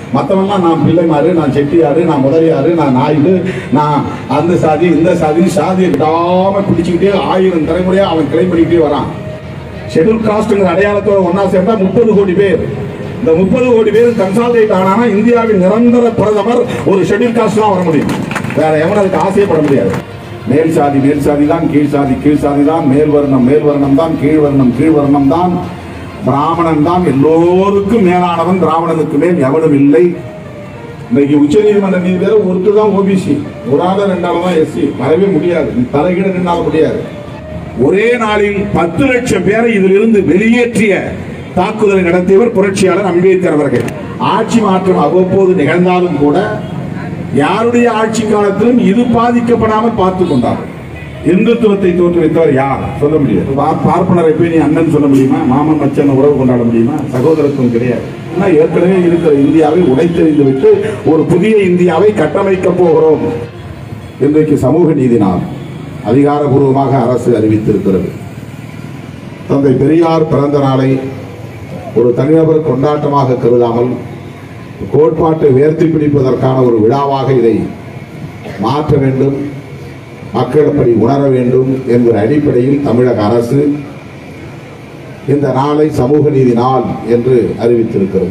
மற்றவன்லாம் நான் பிள்ளைமாரு, நான் செட்டியாரு, நான் முதலியாரு, நான் நாயுடு, நான் அந்த சாதி இந்த சாதி சாதியை விடாம பிடிச்சுக்கிட்டே 1000 தலைமுறையா அவன் கிளைம் பண்ணிக்கிட்டே வரான். ஷெட்யூல் காஸ்ட்ங்கிற அடையாளத்தோட ஒன்னா சேர்ந்தா 30 கோடி பேர். இந்த 30 கோடி பேர் கன்சால்டேட் ஆனா இந்தியாவின் நிரந்தர பிரதமர் ஒரு ஷெட்யூல் காஸ்ட் தான் வர முடியும். வேற எவனும் அதுக்கு ஆசையப்பட முடியாது. மேல் சாதி தான், கீழ் சாதி தான், மேல் வர்ணம் தான், கீழ் வர்ணம் தான், பிராமணன் தான் எல்லோருக்கும் மேலானவன், பிராமணனுக்கு மேல் எவனும் இல்லை. இன்னைக்கு உச்ச நீதிமன்ற நீதிபதி ஒருத்தர் தான் ஓபிசி, ஒரு ஆள் 2 ஆள் தான் எஸ்சி. வரவே முடியாது, தலைகீழ நின்னால முடியாது. ஒரே நாளில் 10 லட்சம் பேரை இதிலிருந்து வெளியேற்றிய தாக்குதலை நடத்தியவர் புரட்சியாளர் அம்பேத்கர் அவர்கள். ஆட்சி மாற்றம் அவ்வப்போது நிகழ்ந்தாலும் கூட யாருடைய ஆட்சி காலத்திலும் இது பாதிக்கப்படாமல் பார்த்துக் கொண்டார். இந்துத்துவத்தை தோற்றுவித்தவர் யார் சொல்ல முடியாது. பார்ப்பனரை போய் நீ அண்ணன் சொல்ல முடியுமா? மாமன் மச்சன் உறவு கொண்டாட முடியுமா? சகோதரத்துவம் கிடையாது. ஏற்கனவே இருக்கிற இந்தியாவை உடைத்தெறிந்து விட்டு ஒரு புதிய இந்தியாவை கட்டமைக்க போகிறோம். இன்றைக்கு சமூக நீதி நாள் அதிகாரபூர்வமாக அரசு அறிவித்திருக்கிறது. தந்தை பெரியார் பிறந்த நாளை ஒரு தனிநபர் கொண்டாட்டமாக கருதாமல் கோட்பாட்டை உயர்த்தி பிடிப்பதற்கான ஒரு விழாவாக இதை மாற்ற வேண்டும், மக்கள் அப்படி உணர வேண்டும் என்கிற அடிப்படையில் தமிழக அரசு இந்த நாளை சமூக நீதி நாள் என்று அறிவித்திருக்கிறது.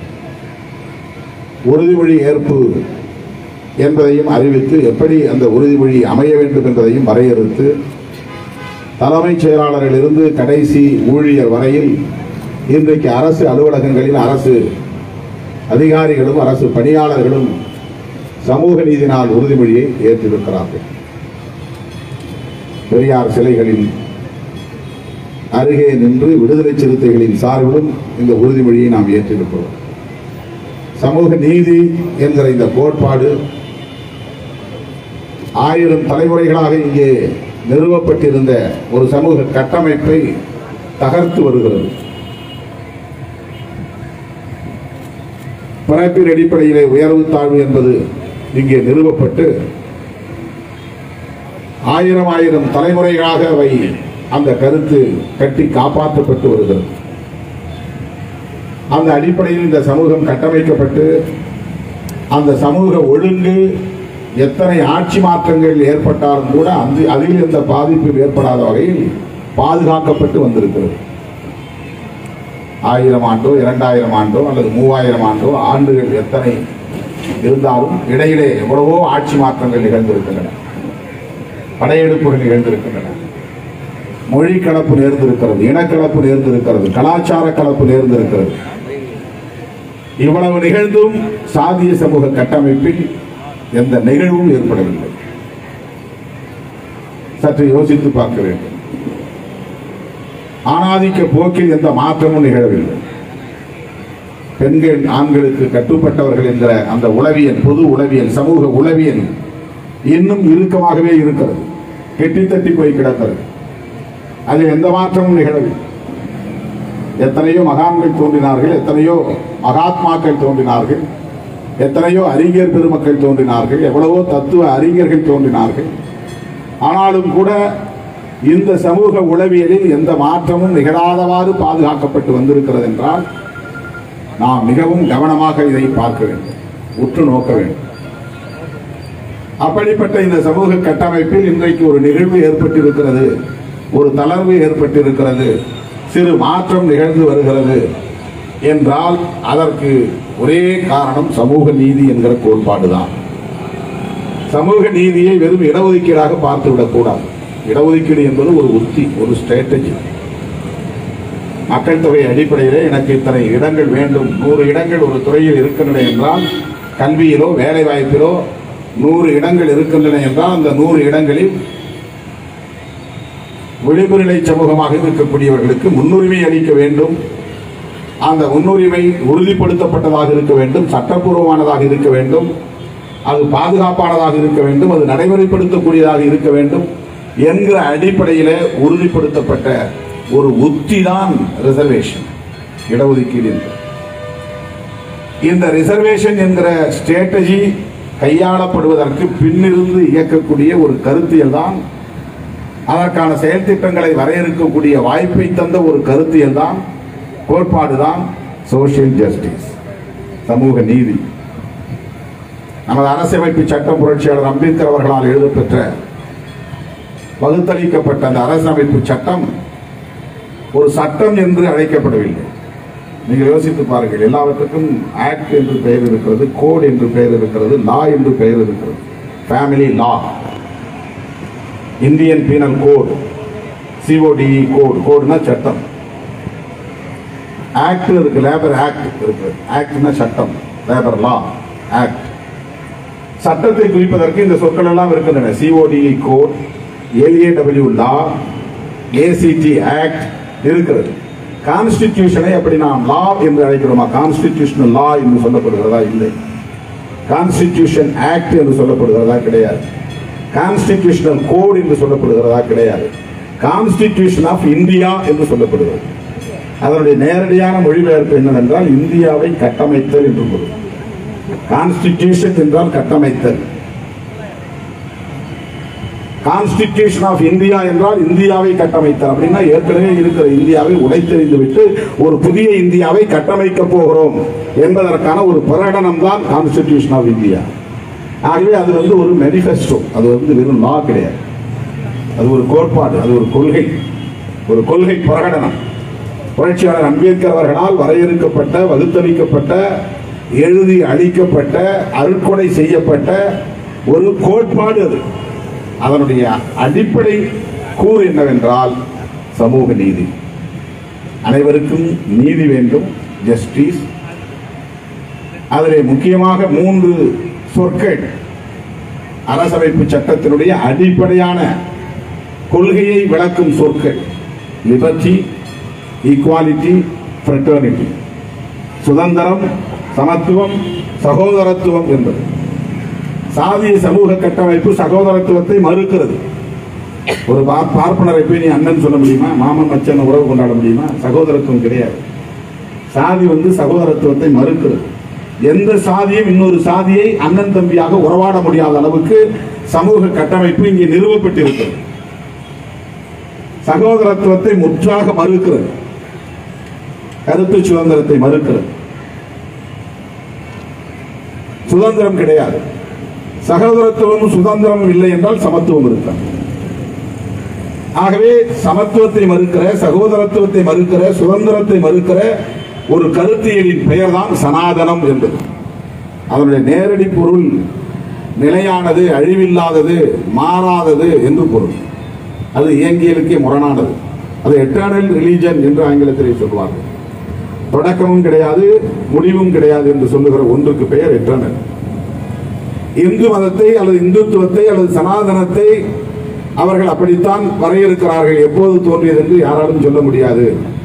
உறுதிமொழி ஏற்பு என்பதையும் அறிவித்து எப்படி அந்த உறுதிமொழி அமைய வேண்டும் என்பதையும் வரையறுத்து தலைமைச் செயலாளரிலிருந்து கடைசி ஊழியர் வரையில் இன்றைக்கு அரசு அலுவலகங்களில் அரசு அதிகாரிகளும் அரசு பணியாளர்களும் சமூக நீதி நாள் உறுதிமொழியை ஏற்றிருக்கிறார்கள். பெரியார் சிலைகளில் அருகே நின்று விடுதலை சிறுத்தைகளின் சார்பிலும் இந்த உறுதிமொழியை நாம் ஏற்றிருக்கிறோம். சமூக நீதி என்கிற இந்த கோட்பாடு 1000 தலைமுறைகளாக இங்கே நிறுவப்பட்டிருந்த ஒரு சமூக கட்டமைப்பை தகர்த்து வருகிறது. பிறப்பின் அடிப்படையிலே உயர்வு தாழ்வு என்பது இங்கே நிறுவப்பட்டு 1000 தலைமுறைகளாக அவை அந்த கருத்து கட்டி காப்பாற்றப்பட்டு வருகிறது. அந்த அடிப்படையில் இந்த சமூகம் கட்டமைக்கப்பட்டு அந்த சமூக ஒழுங்கு எத்தனை ஆட்சி மாற்றங்கள் ஏற்பட்டாலும் கூட அதில் எந்த பாதிப்பும் ஏற்படாத வகையில் பாதுகாக்கப்பட்டு வந்திருக்கிறது. 1000 ஆண்டோ 2000 ஆண்டோ அல்லது 3000 ஆண்டுகள் எத்தனை இருந்தாலும் இடையிலே எவ்வளவோ ஆட்சி மாற்றங்கள் நிகழ்ந்திருக்கின்றன, படையெடுப்புகள் நிகழ்ந்திருக்கின்றன, மொழி கலப்பு நேர்ந்திருக்கிறது, இனக்கலப்பு நேர்ந்திருக்கிறது, கலாச்சார கலப்பு நேர்ந்திருக்கிறது. இவ்வளவு நிகழ்ந்தும் சாதிய சமூக கட்டமைப்பில் எந்த நிகழ்வும் ஏற்படவில்லை. சற்று யோசித்து பார்க்க வேண்டும். ஆணாதிக்க போக்கில் எந்த மாற்றமும் நிகழவில்லை. பெண்கள் ஆண்களுக்கு கட்டுப்பட்டவர்கள் என்கிற அந்த உளவியல், பொது உளவியல், சமூக உளவியல் இன்னும் இறுக்கமாகவே இருக்கிறது, கெட்டித்தட்டி போய் கிடக்கிறது. அதில் எந்த மாற்றமும் நிகழவில்லை. எத்தனையோ மகான்கள் தோன்றினார்கள், எத்தனையோ மகாத்மாக்கள் தோன்றினார்கள், எத்தனையோ அறிஞர் பெருமக்கள் தோன்றினார்கள், எவ்வளவோ தத்துவ அறிஞர்கள் தோன்றினார்கள். ஆனாலும் கூட இந்த சமூக உளவியலில் எந்த மாற்றமும் நிகழாதவாறு பாதுகாக்கப்பட்டு வந்திருக்கிறது என்றால் நாம் மிகவும் கவனமாக இதை பார்க்க வேண்டும், உற்று நோக்க வேண்டும். அப்படிப்பட்ட இந்த சமூக கட்டமைப்பில் இன்றைக்கு ஒரு நிகழ்வு ஏற்பட்டிருக்கிறது, ஒரு தளர்வு ஏற்பட்டிருக்கிறது, சிறு மாற்றம் நிகழ்ந்து வருகிறது என்றால் அதற்கு ஒரே காரணம் சமூக நீதி என்கிற கோட்பாடுதான். சமூக நீதியை வெறும் இடஒதுக்கீடாக பார்த்துவிடக் கூடாது. இடஒதுக்கீடு என்பது ஒரு உத்தி, ஒரு ஸ்ட்ராட்டஜி. மக்கள் தொகை அடிப்படையிலே எனக்கு இத்தனை இடங்கள் வேண்டும், 100 இடங்கள் ஒரு துறையில் இருக்கின்றன என்றால், கல்வியிலோ வேலை வாய்ப்பிலோ 100 இடங்கள் இருக்கின்றன என்றால் அந்த 100 இடங்களில் விளிம்பு நிலை சமூகமாக இருக்கக்கூடியவர்களுக்கு முன்னுரிமை அளிக்க வேண்டும். அந்த முன்னுரிமை உறுதிப்படுத்தப்பட்டதாக இருக்க வேண்டும், சட்டப்பூர்வமானதாக இருக்க வேண்டும், அது பாதுகாப்பானதாக இருக்க வேண்டும், அது நடைமுறைப்படுத்தக்கூடியதாக இருக்க வேண்டும் என்கிற அடிப்படையில் உறுதிப்படுத்தப்பட்ட ஒரு உத்தி தான் ரிசர்வேஷன், இடஒதுக்கீடு. இந்த ரிசர்வேஷன் என்கிற ஸ்ட்ராட்டஜி கையாளப்படுவதற்கு பின்னிருந்து இயக்கக்கூடிய ஒரு கருத்தியல் தான், அதற்கான செயல் திட்டங்களை வரையறுக்கக்கூடிய வாய்ப்பை தந்த ஒரு கருத்தியல் தான், கோட்பாடு தான் சோசியல் ஜஸ்டிஸ், சமூக நீதி. நமது அரசியலமைப்பு சட்டம் புரட்சியாளர் அம்பேத்கர் அவர்களால் எழுதப்பெற்ற வகுத்தளிக்கப்பட்ட அந்த அரசியலமைப்பு சட்டம் ஒரு சட்டம் என்று அழைக்கப்படவில்லை. நீங்கள் யோசித்து பாருங்கள். எல்லாவற்றுக்கும் ஆக்ட் என்று பெயர் இருக்கிறது, கோட் என்று பெயர் இருக்கிறது, லா என்று பெயர் இருக்கிறது. Family law, Indian penal code, CODE code, கோடுனா சட்டம். ஆக்ட் இருக்கு, லேபர் ஆக்ட் இருக்கு. ஆக்ட்னா சட்டம், லேபர் லா, ஆக்ட். சட்டத்தை குறிப்பதற்கு இந்த சொற்கள் எல்லாம் இருக்கின்றன. CODE code, LAW law, ACT act இருக்கிறது. கான்ஸ்டிடியூஷனை அப்படி நாம் லா என்று அழைக்கிறோமா? கான்ஸ்டிடியூஷனல் லா என்று சொல்லப்படுகிறதா? இல்லை. கான்ஸ்டிடியூஷன் ஆக்ட் என்று சொல்லப்படுகிறதா? கிடையாது. கான்ஸ்டிடியூஷனல் கோட் என்று சொல்லப்படுகிறதா? கிடையாது. கான்ஸ்டிடியூஷன் ஆஃப் இந்தியா என்று சொல்லப்படுகிறது. அதனுடைய நேரடியான மொழிபெயர்ப்பு என்னவென்றால் இந்தியாவை கட்டமைத்தல் என்று பொருள். கான்ஸ்டிடியூஷன் என்றால் கட்டமைத்தல். கான்ஸ்டிடியூஷன் ஆஃப் இந்தியா என்றால் இந்தியாவை கட்டமைத்தல். அப்படின்னா ஏற்கனவே இருக்கிற இந்தியாவை உடைத்தெறிந்து விட்டு ஒரு புதிய இந்தியாவை கட்டமைக்க போகிறோம் என்பதற்கான ஒரு பிரகடனம் தான் கான்ஸ்டிடியூஷன் ஆஃப் இந்தியா. ஆகவே அது ஒரு மேனிஃபெஸ்டோ, அது வெறும் லா கிடையாது. அது ஒரு கோட்பாடு, அது ஒரு கொள்கை பிரகடனம். புரட்சியாளர் அம்பேத்கர் அவர்களால் வரையறுக்கப்பட்ட, வகுத்தளிக்கப்பட்ட, எழுதி அளிக்கப்பட்ட, அருட்கொடை செய்யப்பட்ட ஒரு கோட்பாடு அது. அதனுடைய அடிப்படை கூறு என்னவென்றால் சமூக நீதி. அனைவருக்கும் நீதி வேண்டும், ஜஸ்டிஸ். அதிலே முக்கியமாக 3 சொற்கள் அரசமைப்பு சட்டத்தினுடைய அடிப்படையான கொள்கையை விளக்கும் சொற்கள். Liberty, equality, fraternity. சுதந்திரம், சமத்துவம், சகோதரத்துவம் என்பது. சாதிய சமூக கட்டமைப்பு சகோதரத்துவத்தை மறுக்கிறது. ஒரு பார்ப்பனரை போய் நீ அண்ணன் சொல்ல முடியுமா? மாமன் மச்சன் உறவு கொண்டாட முடியுமா? சகோதரத்துவம் கிடையாது. சாதி சகோதரத்துவத்தை மறுக்கிறது. எந்த சாதியும் இன்னொரு சாதியை அண்ணன் தம்பியாக உறவாட முடியாத அளவுக்கு சமூக கட்டமைப்பு இங்கே நிறுவப்பட்டிருக்கிறது. சகோதரத்துவத்தை முற்றாக மறுக்கிறது. கருத்து சுதந்திரத்தை மறுக்கிறது. சுதந்திரம் கிடையாது. சகோதரத்துவமும் சுதந்திரமும் இல்லை என்றால் சமத்துவம் இருக்காது. ஆகவே சமத்துவத்தை மறுக்கிற, சகோதரத்துவத்தை மறுக்கிற, சுதந்திரத்தை மறுக்கிற ஒரு கருத்தியலின் பெயர் தான் சனாதனம் என்பது. அதனுடைய நேரடி பொருள் நிலையானது, அழிவில்லாதது, மாறாதது என்று பொருள். அது இயங்கியலுக்கே முரணானது. அது எட்டர்னல் ரிலீஜன் என்று ஆங்கிலத்திலே சொல்வார்கள். தொடக்கமும் கிடையாது, முடிவும் கிடையாது என்று சொல்லுகிற ஒன்றுக்கு பெயர் எட்டர்னல். இந்து மதத்தை அல்லது இந்துத்துவத்தை அல்லது சனாதனத்தை அவர்கள் அப்படித்தான் வரையறுக்கிறார்கள். எப்போது தோன்றியது என்று யாராலும் சொல்ல முடியாது.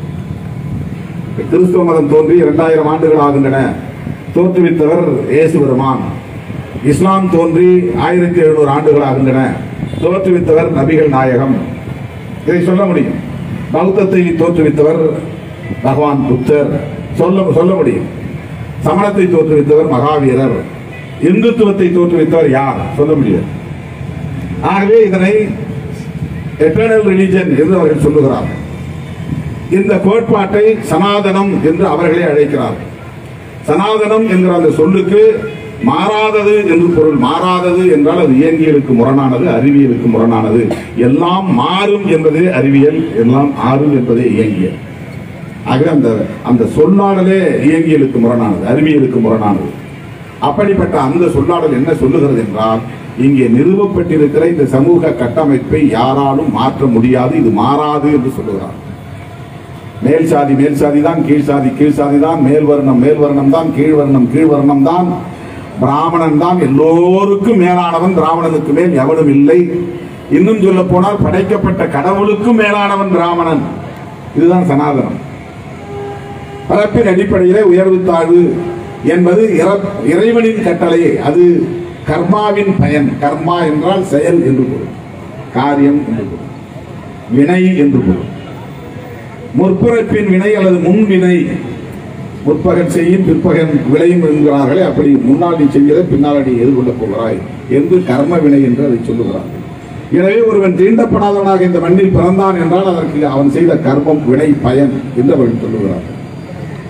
கிறிஸ்துவ மதம் தோன்றி 2000 ஆண்டுகள் ஆகின்றன. தோற்றுவித்தவர் இயேசு பெருமான். இஸ்லாம் தோன்றி 1700 ஆண்டுகள் ஆகின்றன. தோற்றுவித்தவர் நபிகள் நாயகம். இதை சொல்ல முடியும். பௌத்தத்தை தோற்றுவித்தவர் பகவான் புத்தர் சொல்ல முடியும். சமணத்தை தோற்றுவித்தவர் மகாவீரர். இந்துத்துவத்தை தோற்றுவித்தவர் யார்? சொல்ல முடியாது. ஆகவே இதனை எட்டர்னல் ரிலிஜன் என்று அவர்கள் சொல்லுகிறார்கள். இந்த கோட்பாட்டை சனாதனம் என்று அவர்களே அழைக்கிறார்கள். சனாதனம் என்கிற அந்த சொல்லுக்கு மாறாதது என்று பொருள். மாறாதது என்றால் அது இயங்கியலுக்கு முரணானது, அறிவியலுக்கு முரணானது. எல்லாம் மாறும் என்பதே அறிவியல், எல்லாம் ஆறும் என்பதே இயங்கியல். ஆக அந்த சொல்லாடலே இயங்கியலுக்கு முரணானது, அறிவியலுக்கு முரணானது. அப்படிப்பட்ட அந்த சொல்லாடல் என்ன சொல்லுகிறது என்றால், இங்கே நிறுவப்பட்டிருக்கிற இந்த சமூக கட்டமைப்பை யாராலும் மாற்ற முடியாது, இது மாறாது என்று சொல்லுகிறார். மேல் சாதி மேல் சாதி தான், கீழ் சாதி கீழ் சாதி தான், மேல் வர்ணம் தான், கீழ் வர்ணம் தான், பிராமணன் தான் எல்லோருக்கும் மேலானவன், பிராமணனுக்கு மேல் எவனும் இல்லை. இன்னும் சொல்ல போனால் படைக்கப்பட்ட கடவுளுக்கும் மேலானவன் பிராமணன். இதுதான் சனாதனம். பரப்பின் அடிப்படையிலே உயர்வு தாழ்வு என்பது இறைவனின் கட்டளையே. அது கர்மாவின் பயன். கர்மா என்றால் செயல் என்று பொருள், காரியம் என்று பொருள், வினை என்று பொருள். முற்பிறப்பின் வினை அல்லது முன்வினை. முற்பகல் செய்யும் பிற்பகல் விளையும் என்கிறார்களே, அப்படி முன்னால் நீ செய்கிறத பின்னால் நீ எதிர்கொள்ளப் போகிறாய் என்று கர்ம வினை என்று அதை சொல்லுகிறார்கள். எனவே ஒருவன் தீண்டப்படாதவனாக இந்த மண்ணில் பிறந்தான் என்றால் அதற்கு அவன் செய்த கர்மம், வினை, பயன் என்று அவர்கள் சொல்லுகிறார்கள்.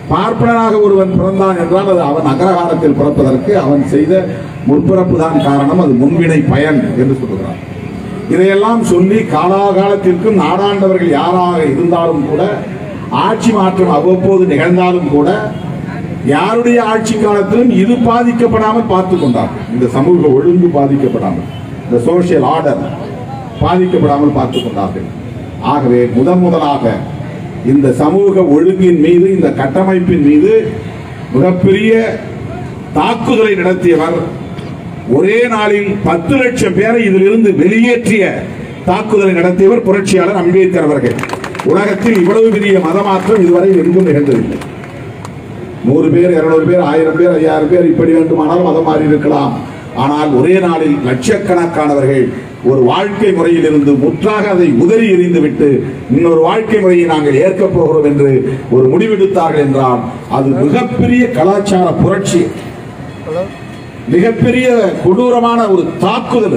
பார்ப்பனனாக ஒருவன் பிறந்தான் என்றால் அது அவன் அக்ரஹாரத்தில் பிறப்பதற்கு அவன் செய்த முற்பிறப்பு தான் காரணம், அது முன்வினை பயன் என்று சொல்லுகிறார். இதையெல்லாம் சொல்லி காலாகாலத்திற்கும் நாடாண்டவர்கள் யாராக இருந்தாலும் கூட, ஆட்சி மாற்றம் அவ்வப்போது நிகழ்ந்தாலும் கூட, யாருடைய ஆட்சி காலத்திலும் இது பாதிக்கப்படாமல் பார்த்துக் கொண்டார்கள். இந்த சமூக ஒழுங்கு பாதிக்கப்படாமல், இந்த சோசியல் ஆர்டர் பாதிக்கப்படாமல் பார்த்துக் கொண்டார்கள். ஆகவே முதலாக இந்த சமூக ஒழுங்கின் மீது, இந்த கட்டமைப்பின் மீது மிகப்பெரிய தாக்குதலை நடத்தியவர், ஒரே நாளில் 10 லட்சம் பேரை இதிலிருந்து வெளியேற்றிய தாக்குதலை நடத்தியவர் புரட்சியாளர் அம்பேத்கர் அவர்கள். உலகத்தில் இவ்வளவு பெரிய மதமாற்றம் இதுவரை எங்கும் நிகழ்ந்ததில்லை. 100 பேர், 200 பேர், 1000 பேர், 5000 பேர் இப்படி வேண்டுமானால் மதம் மாறி இருக்கலாம். ஆனால் ஒரே நாளில் லட்சக்கணக்கானவர்கள் ஒரு வாழ்க்கை முறையில் இருந்து முற்றாக அதை உதறி எறிந்துவிட்டு இன்னொரு வாழ்க்கை முறையை நாங்கள் ஏற்கப் போகிறோம் என்று ஒரு முடிவெடுத்தார்கள் என்றால் அது மிகப்பெரிய கலாச்சார புரட்சி, மிகப்பெரிய கொடூரமான ஒரு தாக்குதல்.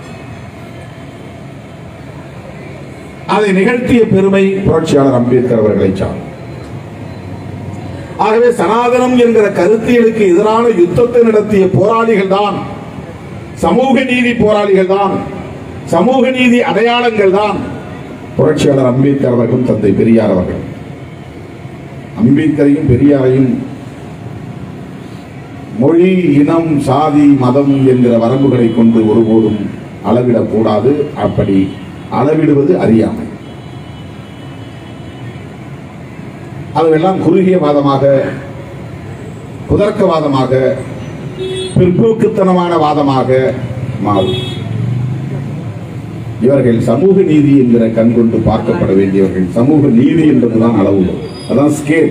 அதை நிகழ்த்திய பெருமை புரட்சியாளர் அம்பேத்கர் அவர்களை சார். ஆகவே சனாதனம் என்கிற கருத்தியலுக்கு எதிரான யுத்தத்தை நடத்திய போராளிகள் தான், சமூக நீதி போராளிகள் தான், சமூக நீதி அடையாளங்கள் தான் புரட்சியாளர் அம்பேத்கர் அவர்களும் தந்தை பெரியார் அவர்கள். அம்பேத்கரையும் பெரியாரையும் மொழி, இனம், சாதி, மதம் என்கிற வரம்புகளை கொண்டு ஒருபோதும் அளவிடக்கூடாது. அப்படி அளவிடுவது அறியாமை. அதுவெல்லாம் குறுகிய வாதமாக, குதர்க்கவாதமாக, பிற்போக்குத்தனமான வாதமாக மாறும். இவர்கள் சமூக நீதி என்கிற கண் கொண்டு பார்க்கப்பட வேண்டியவர்கள். சமூக நீதி என்பதுதான் அளவு, அதான் ஸ்கேல்.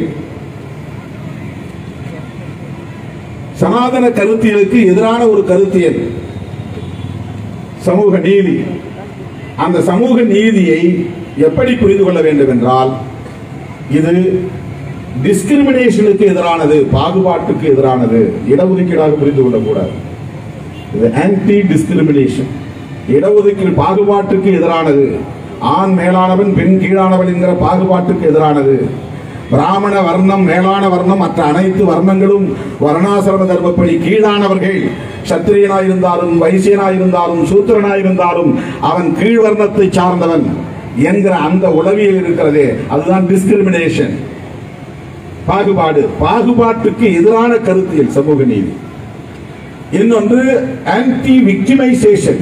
சனாதன கருத்தியலுக்கு எதிரான ஒரு கருத்தியல் சமூக நீதி. அந்த சமூக நீதியை எப்படி புரிந்து கொள்ள வேண்டும் என்றால், இது டிஸ்கிரிமினேஷனுக்கு எதிரானது, பாகுபாட்டுக்கு எதிரானது, இடஒதுக்கீடாக புரிந்து கொள்ளக்கூடாது. இது ஆன்டி டிஸ்கிரிமினேஷன், இடஒதுக்கீடு பாகுபாட்டுக்கு எதிரானது. ஆண் மேலானவன் பெண் கீழானவன் என்கிற பாகுபாட்டுக்கு எதிரானது. பிராமண வர்ணம் மேலான வர்ணம், மற்ற அனைத்து வர்ணங்களும் வர்ணாசிரம தர்மப்படி கீழானவர்கள். சத்திரியனாயிருந்தாலும் வைசியனாயிருந்தாலும் சூத்திரனாயிருந்தாலும் அவன் கீழ் வர்ணத்தை சார்ந்தவன் என்கிற அந்த உளவியல் இருக்கிறதே, அதுதான் டிஸ்கிரிமினேஷன், பாகுபாடு. பாகுபாட்டுக்கு எதிரான கருத்தியல் சமூக நீதி. இன்னொன்று ஆன்டி விக்டிமைசேஷன்.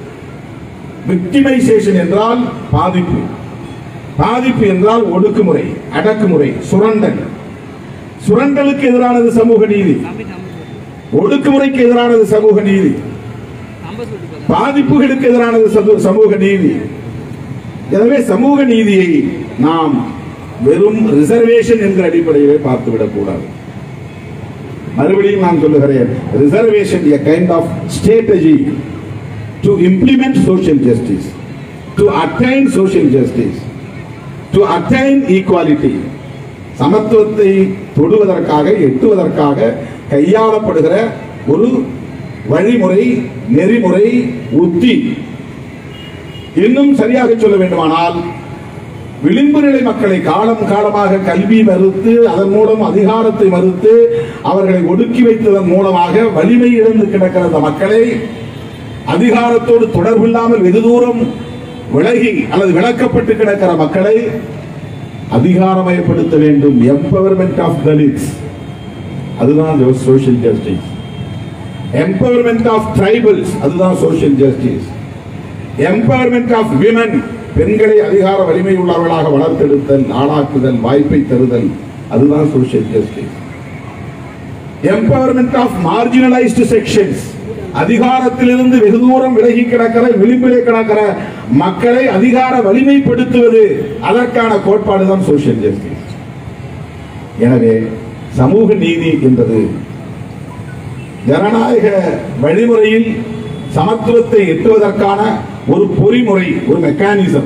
விக்டிமைசேஷன் என்றால் பாதிப்பு, பாதிப்பு என்றால் ஒடுக்குமுறை, அடக்குமுறை, சுரண்டல். சுரண்டலுக்கு எதிரானது சமூக நீதி, ஒடுக்குமுறைக்கு எதிரானது சமூக நீதி, பாதிப்புகளுக்கு எதிரானது சமூக நீதி. எனவே சமூக நீதியை நாம் வெறும் ரிசர்வேஷன் என்கிற அடிப்படையிலே பார்த்துவிடக் கூடாது. மறுபடியும் நான் சொல்லுகிறேன், reservation a kind of strategy to implement social justice, to attain social justice, to attain equality. சமத்துவத்தை தொடுவதற்காக, எட்டுவதற்காக கையாளப்படுகிற ஒரு வழிமுறை, நெறிமுறை, உத்தி. இன்னும் சரியாக சொல்ல வேண்டுமானால், விளிம்பு நிலை மக்களை காலம் காலமாக கல்வி மறுத்து, அதன் மூலம் அதிகாரத்தை மறுத்து, அவர்களை ஒடுக்கி வைத்ததன் மூலமாக வலிமை இழந்து கிடக்கிற அந்த மக்களை அதிகாரத்தோடு தொடர்பில்லாமல் வெகு தூரம் விலகி அல்லது விளக்கப்பட்டு கிடக்கிற மக்களை அதிகாரமயப்படுத்த வேண்டும். எம்பவர்மெண்ட் ஆஃப் தலித்ஸ், அதுதான் social justice. Empowerment of tribals, அதுதான் social justice. Empowerment of women, பெண்களை அதிகார வலிமை உள்ளவர்களாக வளர்த்தெடுத்தல், ஆளாக்குதல், வாய்ப்பை தருதல், அதுதான் social justice. Empowerment of marginalised sections, அதிகாரத்திலிருந்து வெகு தூரம் விலகி கிடக்கிற, விளிம்பிலே கிடக்கிற மக்களை அதிகார வலிமைப்படுத்துவது, அதற்கான கோட்பாடு தான் சோஷியல் ஜஸ்டிஸ். எனவே சமூக நீதி என்பது ஜனநாயக வழிமுறையில் சமத்துவத்தை எட்டுவதற்கான ஒரு பொறிமுறை, ஒரு மெக்கானிசம்.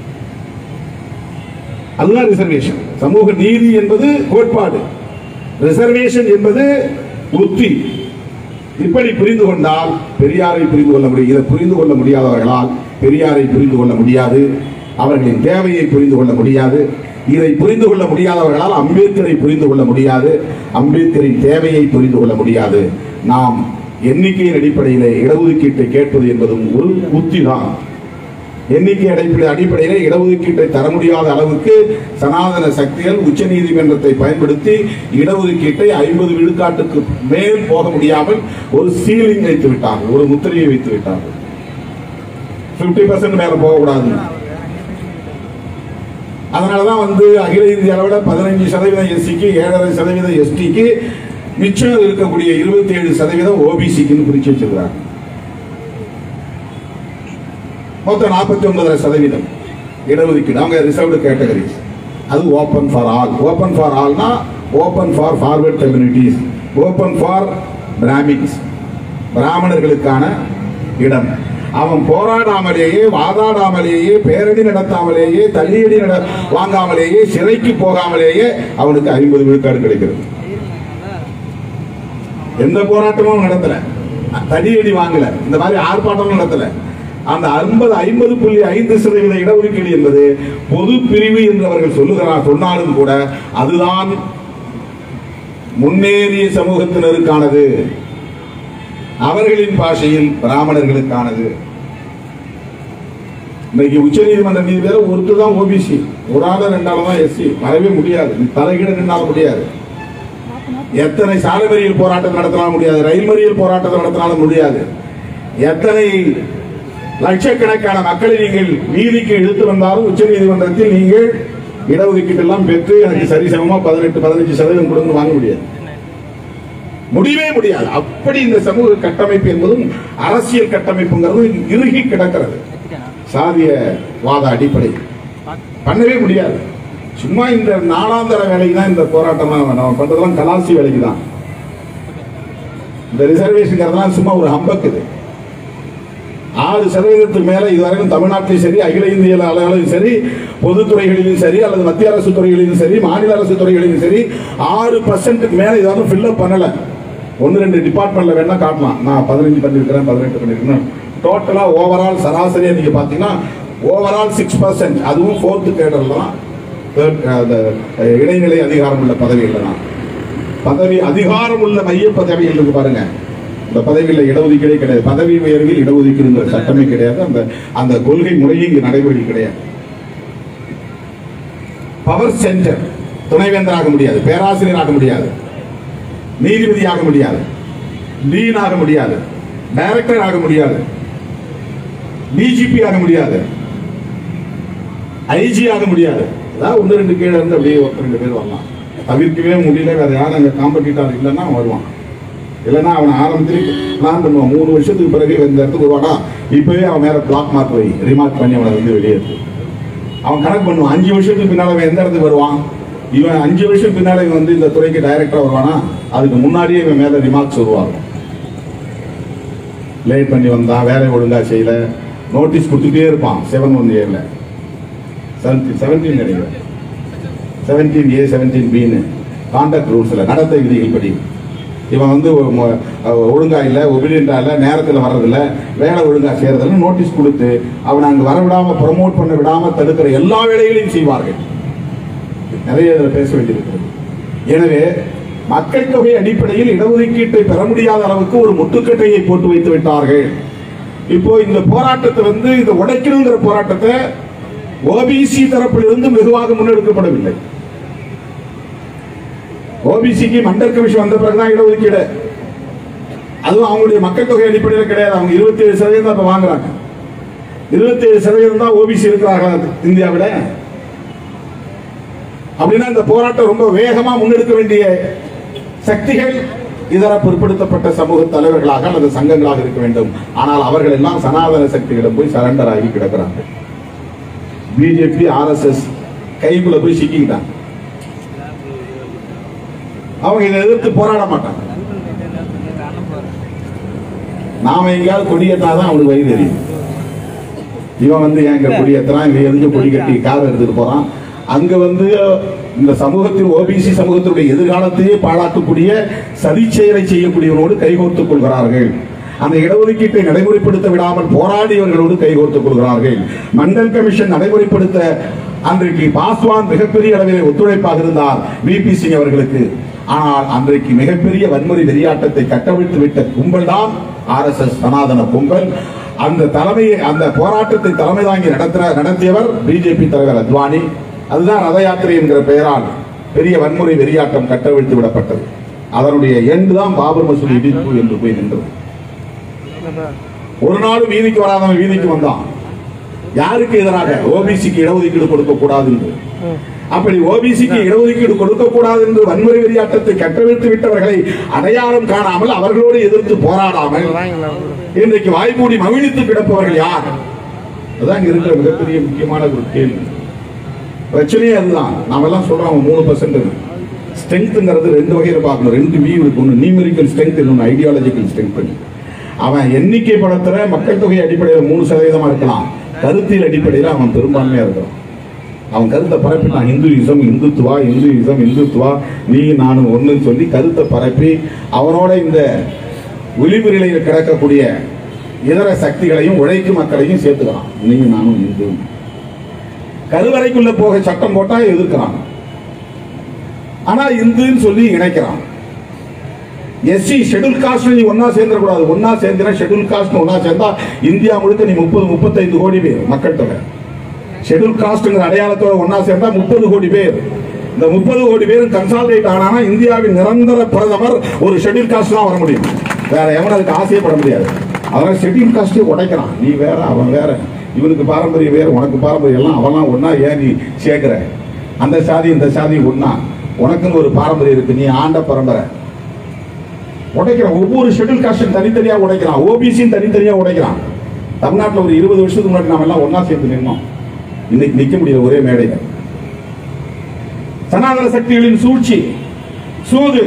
அதுதான் ரிசர்வேஷன். சமூக நீதி என்பது கோட்பாடு, ரிசர்வேஷன் என்பது உத்தி. இப்படி புரிந்து கொண்டால் பெரியாரை புரிந்து கொள்ள முடியும். இதை புரிந்து கொள்ள முடியாதவர்களால் பெரியாரை புரிந்து கொள்ள முடியாது, அவர்களின் தேவையை புரிந்து கொள்ள முடியாது. இதை புரிந்து கொள்ள முடியாதவர்களால் அம்பேத்கரை புரிந்து கொள்ள முடியாது, அம்பேத்கரின் தேவையை புரிந்து கொள்ள முடியாது. நாம் எண்ணிக்கையின் அடிப்படையில் இடஒதுக்கீட்டை கேட்பது என்பதும் ஒரு உத்தி தான். எண்ணிக்கை அடிப்படையில் இடஒதுக்கீட்டை தர முடியாத அளவுக்கு சனாதன சக்திகள் உச்ச நீதிமன்றத்தை பயன்படுத்தி இடஒதுக்கீட்டை 50 விழுக்காட்டுக்கு மேல் போக முடியாமல் ஒரு சீலிங் வைத்து விட்டார்கள், ஒரு முத்திரையை வைத்து விட்டார்கள். 50% மேல போகக்கூடாது. அதனாலதான் அகில இந்திய அளவில் 15% எஸ்சிக்கு, 7.5% எஸ்டிக்கு, மிச்சம் இருக்கக்கூடிய 27% ஓபிசிக்கு பிரிச்சு வச்சிருக்காங்க. மொத்தம் 49% இடஒதுக்கீடு. அவங்க ரிசர்வ்டு கேட்டகரிஸ். அது open for all. Open for ஆல்னா open for forward communities, open for Brahmins, பிராமணர்களுக்கான இடம். அவன் போராடாமலேயே, வாதாடாமலேயே, பேரணி நடத்தாமலேயே, தள்ளியடி வாங்காமலேயே, சிறைக்கு போகாமலேயே அவனுக்கு 50 விழுக்காடு கிடைக்கிறது. எந்த போராட்டமும் நடத்தல, தடியடி வாங்கல, இந்த மாதிரி ஆர்ப்பாட்டமும் நடத்தல. அந்த 50.5% இடஒதுக்கீடு என்பது பொது பிரிவு என்று அவர்கள் சொன்னாலும் கூட அதுதான் முன்னேறிய சமூகத்தினருக்கானது, அவர்களின் பாஷையில் பிராமணர்களுக்கானது. இன்னைக்கு உச்ச நீதிமன்ற நீதிபதி ஒருத்தர் தான் ஓபிசி, ஒரு ஆள் 2 ஆள் தான் எஸ்சி. வரவே முடியாது, தலைகீழ நின்றால முடியாது. எத்தனை சாலை மறியல் போராட்டம் நடத்தினாலும் முடியாது, ரயில் மறியல் போராட்டம் நடத்தினாலும் முடியாது. எத்தனை லட்சக்கணக்கான மக்களை நீங்கள் நீதிக்கு இழுத்து வந்தாலும் உச்ச நீதிமன்றத்தில் நீங்கள் இடஒதுக்கீட்டு எல்லாம் பெற்று எனக்கு சரிசமமா 18-15% கொடுத்து வாங்க முடியாது, முடியவே முடியாது. அப்படி இந்த சமூக கட்டமைப்பு என்பதும் அரசியல் கட்டமைப்புங்கிறது இறுகி கிடக்கிறது. சாதியவாத அடிப்படை பண்ணவே முடியாது. சும்மா இந்த நாளாந்தர வேலைக்கு தான் இந்த போராட்டம் நம்ம பண்றதெல்லாம் கலாசி வேலைக்கு தான். இந்த ரிசர்வேஷன் சும்மா ஒரு ஹம்பக்குது. 6% மேல இதுவரைக்கும் தமிழ்நாட்டிலும் சரி, அகில இந்திய அளவிலும் சரி, பொதுத்துறைகளிலும் சரி, அல்லது மத்திய அரசு துறைகளிலும் சரி, மாநில அரசு துறைகளிலும் சரி, 6% மேல இதுவரை ஃபில்அப் பண்ணல. 1-2 டிபார்ட்மெண்ட்ல வேணா காட்டலாம், நான் 15 பண்ணிருக்கிறேன், 18 பண்ணிருக்கேன். டோட்டலா ஓவரால் சராசரியா நீங்க பாத்தீங்கன்னா ஓவரால் 6%. அதுவும் 4th கேடர்ல தான், இடைநிலை அதிகாரம் உள்ள பதவிகள் தான். பதவி அதிகாரம் உள்ள மைய பதவிகள் இருக்கு பாருங்க, இந்த பதவியில் இடஒதுக்கீடே கிடையாது. பதவி உயர்வில் இடஒதுக்கீடு சட்டமே கிடையாது. அந்த கொள்கை முறையே இங்கு நடைமுறை கிடையாது. பவர் சென்டர் துணைவேந்தர் ஆக முடியாது, பேராசிரியர் ஆக முடியாது, நீதிபதி ஆக முடியாது, டீன் ஆக முடியாது, டைரக்டர் ஆக முடியாது, டிஜிபி ஆக முடியாது, ஐஜி ஆக முடியாது. அதாவது 1-2 கீழே இருந்து அப்படியே 1-2 பேர் வரலாம். தவிர்க்கவே முடியல, வேற யாரும் அங்கே காம்படிட்டர் இல்லைன்னா வருவான். இல்லைன்னா அவனை ஆரம்பத்திலே பிளான் பண்ணுவான். 3 வருஷத்துக்கு பிறகு இந்த இடத்துக்கு வருவானா, இப்பவே அவன் மேல பிளாக் மார்க் வை, ரிமார்க் பண்ணி அவனை வெளியேற்று. அவன் கணக்கு பண்ணுவான். 5 வருஷத்துக்கு பின்னால அவன் எந்த இடத்துக்கு வருவான், இவன் 5 வருஷம் பின்னால இவன் இந்த துறைக்கு டைரக்டரா வருவானா, அதுக்கு முன்னாடியே இவன் மேல ரிமார்க்ஸ் வருவாங்க. லேட் பண்ணி வந்தான், வேலை ஒழுங்கா செய்யல, நோட்டீஸ் கொடுத்துட்டே இருப்பான். 7-1-7ல 17 கிடையாது, 17A 17B கான்ட்ராக்ட் ரூல்ஸ்ல நடத்தை விதிகள் படி இவன் ஒழுங்கா இல்ல, ஒபிடியண்டா இல்ல, நேரத்தில் வர்றதில்ல, வேலை ஒழுங்கா செய்யறதில்ல, நோட்டீஸ் கொடுத்து அவனை அங்கு வர விடாம, ப்ரமோட் பண்ண விடாம தடுக்கிற எல்லா வேலைகளையும் செய்வார்கள். நிறைய பேச வேண்டியிருக்கிறது. எனவே மக்கள் தொகை அடிப்படையில் இடஒதுக்கீட்டை பெற முடியாத அளவுக்கு ஒரு முட்டுக்கட்டையை போட்டு வைத்து விட்டார்கள். இப்போ இந்த போராட்டத்தை இந்த உடைக்கணுங்கிற போராட்டத்தை ஓபிசி தரப்பிலிருந்து வெகுவாக முன்னெடுக்கப்படவில்லை. ஓபிசிக்கு மண்டல் கமிஷன் வந்த பிறகுதான் இடஒதுக்கீடு. அதுவும் அவங்களுடைய மக்கள் தொகை அடிப்படையில் கிடையாது. அவங்க 27% தான் வாங்குறாங்க. 27% தான் ஓபிசி இருக்கிறார்களா இந்தியாவில? அப்படின்னா இந்த போராட்டம் ரொம்ப வேகமா முன்னெடுக்க வேண்டிய சக்திகள் இதர பிற்படுத்தப்பட்ட சமூக தலைவர்களாக அல்லது சங்கங்களாக இருக்க வேண்டும். ஆனால் அவர்கள் எல்லாம் சனாதன சக்திகளிடம் போய் சரண்டர் ஆகி கிடக்கிறாங்க. பிஜேபி, ஆர்எஸ்எஸ் கைக்குள்ள போய் சிக்கிட்டாங்க. அவங்க இதை எதிர்த்து போராட மாட்டாங்க. நாம எங்கேயாவது கொடியேற்றாதான் அவனுக்கு வழி தெரியும். இவன் எங்க கொடியேற்றான், இவன் எதுக்கு கொடி கட்டி கார் எடுத்துட்டு போறான். அங்க இந்த சமூகத்தில் ஓபிசி சமூகத்தினுடைய எதிர்காலத்தையே பாழாக்கக்கூடிய சதி செயலை செய்யக்கூடியவனோடு கைகோர்த்துக் கொள்கிறார்கள். அந்த இடஒதுக்கீட்டை நடைமுறைப்படுத்த விடாமல் போராடியவர்களோடு கைகோர்த்துக் கொள்கிறார்கள். மண்டல் கமிஷன் நடைமுறைப்படுத்த அன்றைக்கு பாஸ்வான் மிகப்பெரிய அளவில் ஒத்துழைப்பாக இருந்தார் விபி சிங் அவர்களுக்கு. ஆனால் அன்றைக்கு மிகப்பெரிய வன்முறை வெறியாட்டத்தை கட்டவிழ்த்து விட்ட கும்பல் தான் RSS சனாதன கும்பல். அந்த தலைமையை, அந்த போராட்டத்தை தலைமை தாங்கி நடத்தியவர் பிஜேபி தலைவர் அத்வானி. அதுதான் ரத யாத்திரை என்கிற பெயரால் பெரிய வன்முறை வெறியாட்டம் கட்டவிழ்த்து விடப்பட்டது. அதனுடைய எண்டு தான் பாபர் மசூதி இடிப்பு என்று போய் நின்றது. ஒரு நாளும் வீதிக்கு வராதவன் வீதிக்கு வந்தான். யாருக்கு எதிராக? ஓபிசிக்கு இடஒதுக்கீடு கொடுக்க கூடாது என்று. அப்படி ஓபிசிக்கு இடஒதுக்கீடு கொடுக்க கூடாது என்று வன்முறை வெறியாட்டத்தை கட்டவிழ்த்து விட்டவர்களை அடையாளம் காணாமல், அவர்களோடு எதிர்த்து போராடாமல் இன்றைக்கு வாய்மூடி மகிழ்த்து கிடப்பவர்கள் யார்? அதான் இருக்கிற மிகப்பெரிய முக்கியமான ஒரு கேள்வி. பிரச்சனையே அதுதான். நாம எல்லாம் சொல்றோம் 3%. ஸ்ட்ரென்த்ங்கிறது ரெண்டு வகையில பார்க்கணும். ரெண்டு வியூ இருக்கு. ஒன்று நியூமெரிக்கல் ஸ்ட்ரென்த், இன்னொன்று ஐடியாலஜிக்கல் ஸ்ட்ரென்த். அவன் எண்ணிக்கை படத்துல மக்கள் தொகை அடிப்படையில் 3% இருக்கலாம். கருத்தியல் அடிப்படையில் அவன் பெரும்பான்மையா இருக்கிறான். அவன் கருத்தை பரப்பினான். இந்துயிசம், இந்துத்துவா, இந்துயிசம், இந்துத்துவா, நீ நானும் ஒண்ணுன்னு சொல்லி கருத்தை பரப்பி அவனோட இந்த விளிம்புநிலையில் கிடக்கக்கூடிய இதர சக்திகளையும் உழைக்கும் மக்களையும் சேர்த்துக்கிறான். நீ நானும் இந்து. கருவறைக்குள்ள போக சட்டம் போட்டா எதிர்க்கிறான். ஆனா இந்துன்னு சொல்லி இணைக்கிறான். எஸ்சி ஷெட்யூல் காஸ்ட் நீ ஒன்னா சேர்ந்துடக்கூடாது. ஒன்னா சேர்ந்தா ஷெட்யூல் காஸ்ட் ஒன்னா சேர்ந்தா இந்தியா முழுக்க நீ 30-35 கோடி பேர் மக்கள் தொகை. ஷெட்யூல் காஸ்ட்ங்கிற அடையாளத்தோட ஒன்னா சேர்ந்தா 30 கோடி பேர். இந்த 30 கோடி பேரும் கன்சாலிடேட் ஆனா இந்தியாவின் நிரந்தர பிரதமர் ஒரு ஷெட்யூல் காஸ்ட் தான் வர முடியும். வேற எவனும் அதுக்கு ஆசையப்பட முடியாது. அதனால ஷெட்யூல் காஸ்டே உடைக்கிறான். நீ வேற, அவன் வேற, இவனுக்கு பாரம்பரியம் வேற, உனக்கு பாரம்பரியம் எல்லாம் அவெல்லாம் ஒன்னா ஏன் நீ சேர்க்கிற? அந்த சாதி இந்த சாதி ஒன்னா, உனக்குன்னு ஒரு பாரம்பரியம் இருக்கு, நீ ஆண்ட பரம்பரை. உடைக்கிறான். ஒவ்வொரு ஷெட்யூல் காஸ்டும் தனித்தனியா உடைக்கிறான். ஓபிசியும் தனித்தனியா உடைக்கிறான். தமிழ்நாட்டில் ஒரு 20 வருஷத்துக்கு முன்னாடி நாம எல்லாம் ஒன்னா சேர்ந்து நின்னோம். இன்னைக்கு நிக்க முடியல ஒரே மேடையில. சனாதன சக்திகளின் சூழ்ச்சி, சூது.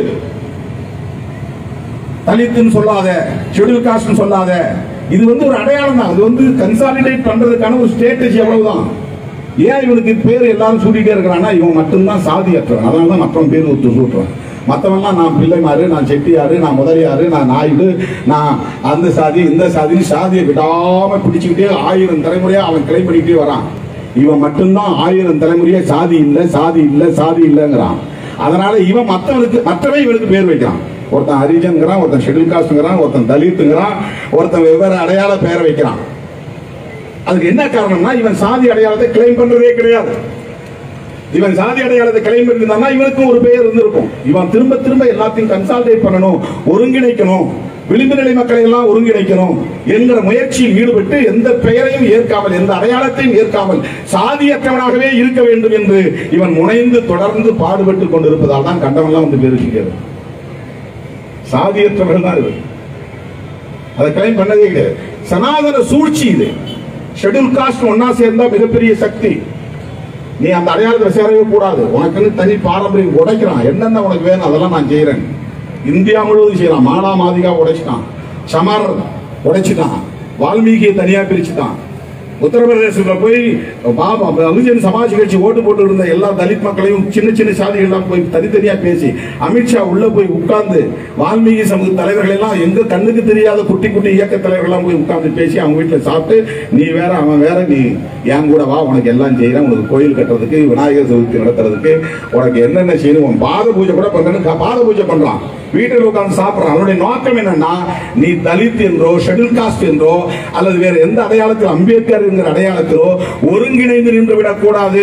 தலித்துன்னு சொல்லாத, ஷெட்யூல் காஸ்ட் சொல்லாத. இது ஒரு அடையாளம் தான். அது கன்சாலிடேட் பண்றதுக்கான ஒரு ஸ்ட்ராட்டஜி, அவ்வளவுதான். ஏன் இவனுக்கு பேர் எல்லாரும் சொல்லிட்டே இருக்கிறான்னா, இவன் மட்டும்தான் சாதி அற்றவன். அதனாலதான் மற்றவன் பேர் ஒத்து சொல்றான். மற்றவன்லாம் நான் பிள்ளைமாரு, நான் செட்டியாரு, நான் முதலியாரு, நான் நாயுடு, நான் அந்த சாதி இந்த சாதின்னு சாதியை விடாம பிடிச்சுக்கிட்டே 1000 தலைமுறையா அவன் கிளை பண்ணிக்கிட்டே வரான். இவன் மட்டும்தான் 1000 தலைமுறையா சாதி இல்ல, சாதி இல்ல, சாதி இல்லங்கிறான். அதனால இவன் மற்றவை இவனுக்கு பேர் வைக்கிறான். ஒருத்தன் ஹரிஜன்கிறான், ஒருத்தன் ஷெட்யூல் காஸ்ட்ங்கிறான், ஒருத்தன் தலித்துங்கிறான், ஒருத்தன் வெவ்வேறு அடையாள பெயரை வைக்கிறான். அதுக்கு என்ன காரணம்னா, இவன் சாதி அடையாளத்தை கிளைம் பண்றதே கிடையாது. இவன் சாதி அடையாளத்தை கிளைம் பண்ணிருந்தான்னா இவனுக்கும் ஒரு பெயர் இருந்திருக்கும். இவன் திரும்ப திரும்ப எல்லாத்தையும் கன்சாலிடேட் பண்ணணும், ஒருங்கிணைக்கணும், விளிம்பு நிலை மக்களை எல்லாம் ஒருங்கிணைக்கணும் என்கிற முயற்சியில் ஈடுபட்டு எந்த பெயரையும் ஏற்காமல், எந்த அடையாளத்தையும் ஏற்காமல் சாதியற்றவனாகவே இருக்க வேண்டும் என்று இவன் முனைந்து தொடர்ந்து பாடுபட்டு கொண்டிருப்பதால் தான் கண்டவெல்லாம் பேருக்கிறது. சாதியற்றவர்கள் தான் இது. அதை கிளைம் பண்ணதே கிடையாது. சனாதன சூழ்ச்சி இது. ஷெட்யூல் காஸ்ட் ஒன்னா சேர்ந்தா மிகப்பெரிய சக்தி. நீ அந்த அடையாளத்தை சேரவே கூடாது. உனக்குன்னு தனி பாரம்பரியம் உடைக்கிறான். என்னென்ன உனக்கு வேணும் அதெல்லாம் நான் செய்யறேன். இந்தியா முழுவதும் செய்யலாம். மாலா மாதிகா உடைச்சிட்டான், சமர் உடைச்சிட்டான், வால்மீகியை தனியா பிரிச்சுட்டான். உத்தரப்பிரதேசத்தில் போய் பகுஜன் சமாஜ் கட்சி ஓட்டு போட்டு இருந்த எல்லா தலித் மக்களையும் சின்ன சின்ன சாதிகள் போய் தனித்தனியா பேசி அமித்ஷா உள்ள போய் உட்கார்ந்து வால்மீகி சமூக தலைவர்கள் எல்லாம் எங்க கண்ணுக்கு தெரியாத குட்டி குட்டி இயக்க தலைவர்கள் போய் உட்கார்ந்து பேசி அவங்க வீட்டில் சாப்பிட்டு, நீ வேற அவன் வேற, நீ என் கூட வா, உனக்கு எல்லாம் செய்யறேன், உனக்கு கோயில் கட்டுறதுக்கு, விநாயகர் சதுர்த்தி நடத்துறதுக்கு, உனக்கு என்னென்ன செய்யணும், உன் பாத பூஜை கூட பண்றேன்னு பாத பூஜை பண்றான். வீட்டில் உட்கார்ந்து சாப்பிடறான். அவனுடைய நோக்கம் என்னன்னா, நீ தலித் என்றோ ஷெட்யூல் காஸ்ட் என்றோ அல்லது வேற எந்த அடையாளத்தில், அம்பேத்கர் என்கிற அடையாளத்திலோ ஒருங்கிணைந்து நின்று விடக்கூடாது,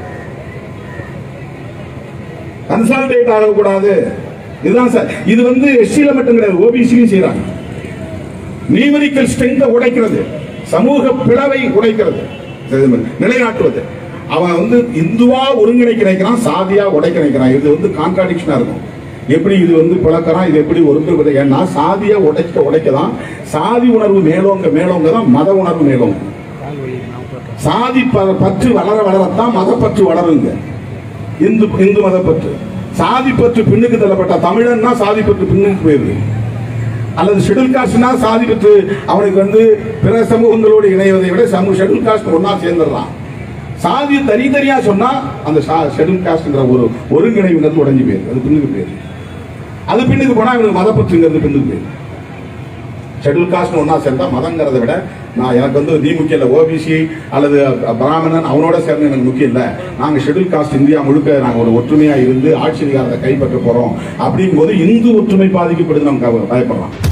கன்சாலிடேட் ஆகக்கூடாது. இதுதான் சார். இது எஸ்சில மட்டும் கிடையாது, ஓபிசியும் செய்யறாங்க. நியூமெரிக்கல் ஸ்ட்ரென்த் உடைக்கிறது, சமூக பிளவை உடைக்கிறது, நிலைநாட்டுவது. அவன் இந்துவா ஒருங்கிணைக்க நினைக்கிறான், சாதியா உடைக்க நினைக்கிறான். இது கான்ட்ராடிக்ஷனா இருக்கும். எப்படி இது பிளக்கிறான், இது எப்படி ஒருத்தர்? ஏன்னா சாதியா உடைக்கதான் சாதி உணர்வு மேலோங்க தான் மத உணர்வு மேலோங்க. சாதி பற்று வளர வளரத்தான் மத பற்று வளருங்க. இந்து மத பற்று. சாதி பற்று பின்னுக்கு தள்ளப்பட்ட தமிழன்னா சாதி பற்று பின்னுக்கு போயிருது. அல்லது ஷெட்யூல் காஸ்ட்னா சாதி பற்று அவனுக்கு பிற சமூகங்களோடு இணைவதை விட ஷெட்யூல் காஸ்ட் ஒன்னா சேர்ந்துடுறான். சாதி தனித்தனியா சொன்னா அந்த ஷெட்யூல் காஸ்ட்ங்கிற ஒரு ஒருங்கிணைவுங்கிறது உடஞ்சி போயிருது. அது பின்னுக்கு போயிருது. அது பின்னுக்கு போனா இவனுக்கு மதப்பற்றுங்கிறது பின்னுக்கு போயிருது. ஷெட்யூல் காஸ்ட் ஒன்னா சேர்ந்தா மதங்கிறத விட நான் எனக்கு வந்து திமுக ஓபிசி அல்லது பிராமணன் அவனோட சேர்ந்து எனக்கு முக்கியம் இல்லை. நாங்கள் ஷெட்யூல் காஸ்ட் இந்தியா முழுக்க நாங்கள் ஒரு ஒற்றுமையா இருந்து ஆட்சி அதிகாரத்தை கைப்பற்ற போறோம் அப்படிங்கும் போது இந்து ஒற்றுமை பாதிக்கப்படுது நமக்கு பயப்படுறோம்.